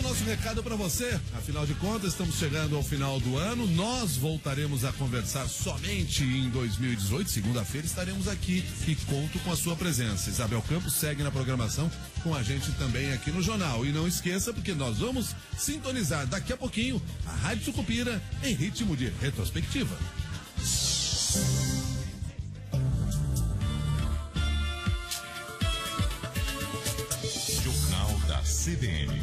nosso recado para você. Afinal de contas, estamos chegando ao final do ano. Nós voltaremos a conversar somente em 2018. Segunda-feira estaremos aqui e conto com a sua presença. Isabel Campos segue na programação com a gente também aqui no jornal. E não esqueça, porque nós vamos sintonizar daqui a pouquinho a Rádio Sucupira em ritmo de retrospectiva. Jornal da CBN.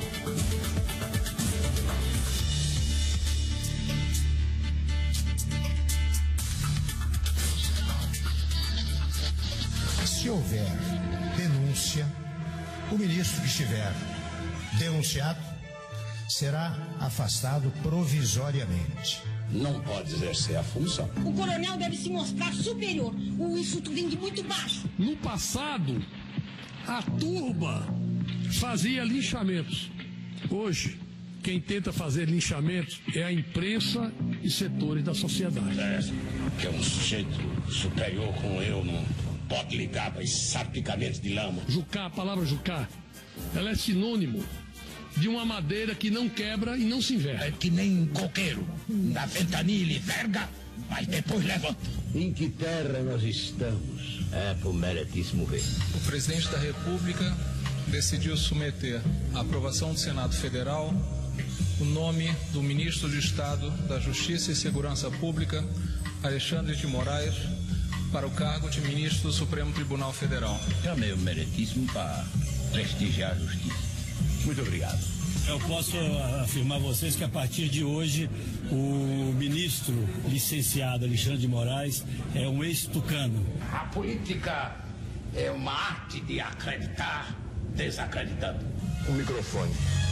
Se houver denúncia, o ministro que estiver denunciado será afastado provisoriamente. Não pode exercer a função. O coronel deve se mostrar superior. Isso tudo vem de muito baixo. No passado, a turba fazia linchamentos. Hoje, quem tenta fazer linchamentos é a imprensa e setores da sociedade. Que é um sujeito superior como eu não pode ligar para esses salpicamentos de lama. Jucá, a palavra jucá, ela é sinônimo de uma madeira que não quebra e não se inverte. É que nem coqueiro. Na ventania ele verga, mas depois levanta. Em que terra nós estamos? É pro meritíssimo ver. O presidente da República decidiu submeter à aprovação do Senado Federal o nome do ministro de Estado da Justiça e Segurança Pública, Alexandre de Moraes, para o cargo de ministro do Supremo Tribunal Federal. Chamei o meritíssimo para prestigiar a justiça. Muito obrigado. Eu posso afirmar a vocês que a partir de hoje o ministro licenciado Alexandre de Moraes é um ex-tucano. A política é uma arte de acreditar desacreditando. O microfone.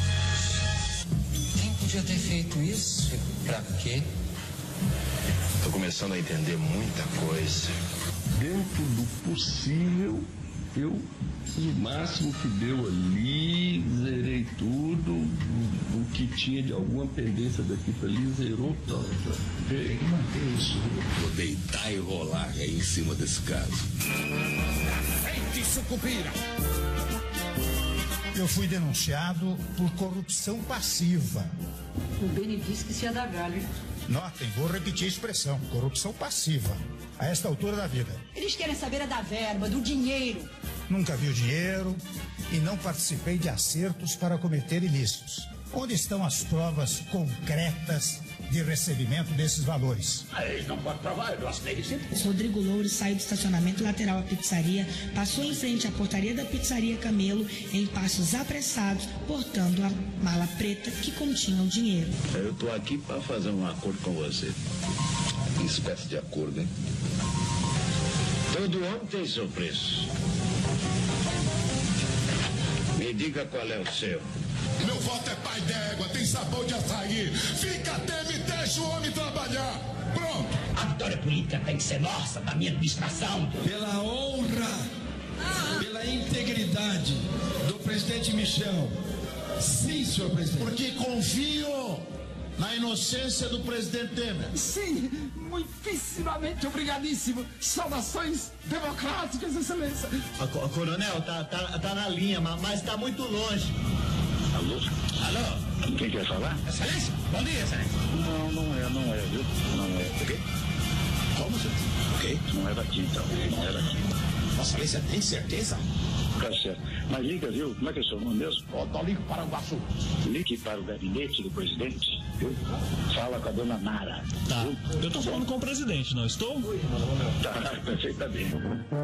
Quem podia ter feito isso? Pra quê? Tô começando a entender muita coisa. Dentro do possível, eu o máximo que deu ali, zerei tudo, o que tinha de alguma pendência daqui para ali, zerou tudo. Tem que manter isso. Vou deitar e rolar aí em cima desse caso. Frente Sucupira! Eu fui denunciado por corrupção passiva. O Beni disse que se ia dar galho. Notem, vou repetir a expressão, corrupção passiva, a esta altura da vida. Eles querem saber da verba, do dinheiro. Nunca vi o dinheiro e não participei de acertos para cometer ilícitos. Onde estão as provas concretas de recebimento desses valores? Eles não podem provar, eu não assinei recibo. Rodrigo Louro saiu do estacionamento lateral à pizzaria, passou em frente à portaria da pizzaria Camelo em passos apressados, portando a mala preta que continha o dinheiro. Eu tô aqui para fazer um acordo com você. Que espécie de acordo, hein? Todo homem tem seu preço. Me diga qual é o seu. Meu voto é pai d'égua, tem sabor de açaí. Fica até me deixa o homem trabalhar. Pronto. A vitória política tem que ser nossa, da minha administração. Pela honra, pela integridade do presidente Michel. Sim, senhor presidente. Porque confio na inocência do presidente Temer. Sim, muitíssimamente obrigadíssimo. Saudações democráticas, excelência. Coronel, tá na linha, mas tá muito longe. Alô? Alô? Quem quer falar? Excelência? Bom dia, excelência. Não é, viu? Não é. O quê? Como, senhor? O quê? Não é daqui, então. Não é daqui. Vossa Excelência tem certeza? Tá certo. Mas liga, viu? Como é que é o seu nome mesmo? Ligo para o Guaçu. Ligue para o gabinete do presidente, viu? Fala com a dona Nara. Tá. Viu? Eu tô falando com o presidente, não estou? Tá, perfeitamente.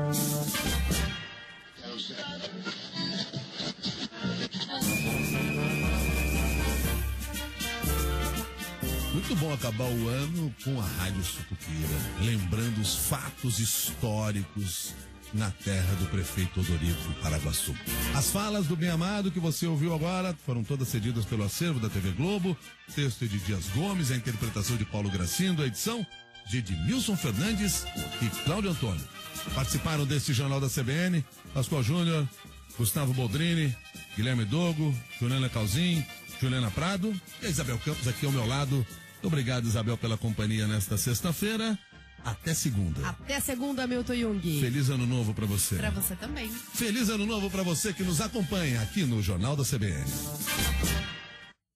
Muito bom acabar o ano com a Rádio Sucupira, lembrando os fatos históricos na terra do prefeito Odorico Paraguaçu. As falas do bem amado que você ouviu agora foram todas cedidas pelo acervo da TV Globo, texto de Dias Gomes, a interpretação de Paulo Gracindo, a edição de Edmilson Fernandes e Cláudio Antônio. Participaram deste Jornal da CBN, Pascoal Júnior, Gustavo Boldrini, Guilherme Dogo, Juliana Calzin, Juliana Prado e a Isabel Campos aqui ao meu lado. Muito obrigado, Isabel, pela companhia nesta sexta-feira. Até segunda. Até segunda, Milton Jung. Feliz ano novo pra você. Pra você também. Feliz ano novo pra você que nos acompanha aqui no Jornal da CBN.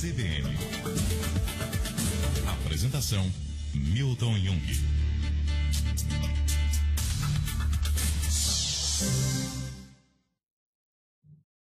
CBN. Apresentação: Milton Jung.